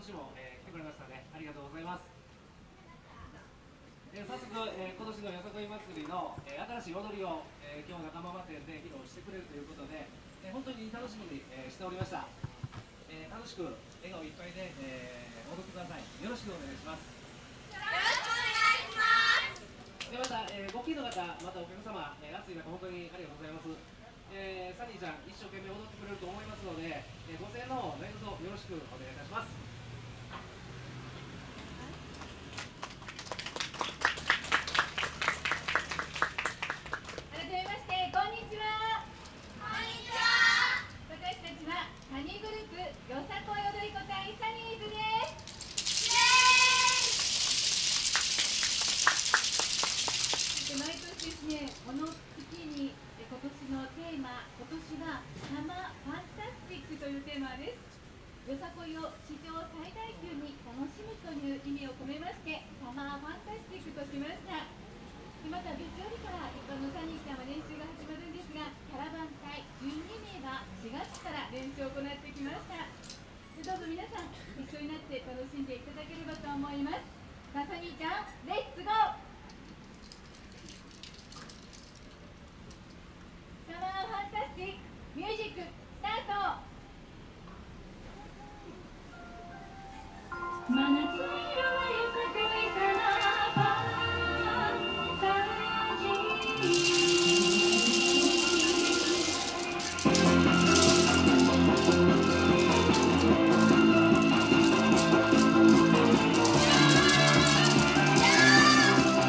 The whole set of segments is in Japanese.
年も、来てくれましたね。ありがとうございます。早速、今年のよさこい祭りの、新しい踊りを、今日仲間店で披露してくれるということで、本当に楽しみに、しておりました。楽しく笑顔いっぱいで、踊ってください。よろしくお願いします。 よろしくお願いします。 でまた、ご近所の方、またお客様、暑い中本当にありがとうございます。サニーちゃん一生懸命踊ってくれると思いますので、ご声援の方何卒よろしくお願いいたします。 改めましてこんにちは。こんにちは。私たちはサニーグループよさこい踊り子隊サニーズです。毎年ですね、この月に今年のテーマ、今年はサマーファンタスティックというテーマです。よさこいを史上最大級に楽しむという意味を込めましてサマーファンタスティックとしました。でまた月曜日から一般のサニーちゃんは練習が始まるんですが、キャラバン隊12名は4月から練習を行ってきました。でどうぞ皆さん一緒になって楽しんでいただければと思います。さあサニーちゃんレッツゴー。サマーファンタスティックミュージックスタート。真夏の色はよさこいサマーファンタジー。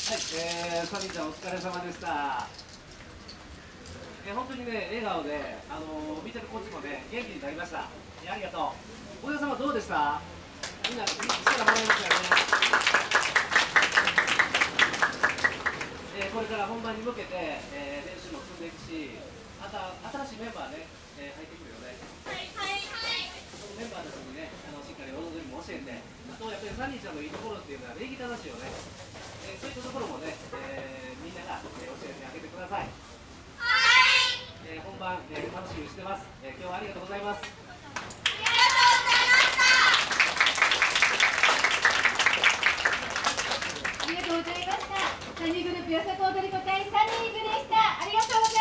サニーちゃんお疲れ様でした。本当にね、笑顔で、見てるこっちもね、元気になりました。ありがとう。お客様どうでした？みんな、力もらいましたよね。これから本番に向けて、練習も積んでいくし、また新しいメンバーね、入ってくるよね。はいはいはい。そのメンバーたちにね、しっかり踊りも教えて、あとやっぱりサニーちゃんのいいところっていうのは礼儀正しいよね。そういったところもね、みんなが、教えてあげてください。本番、楽しみにしてます。今日はありがとうございます。 ありがとうございました。サニーグループよさこ踊り子隊サニーズでした。ありがとうございました。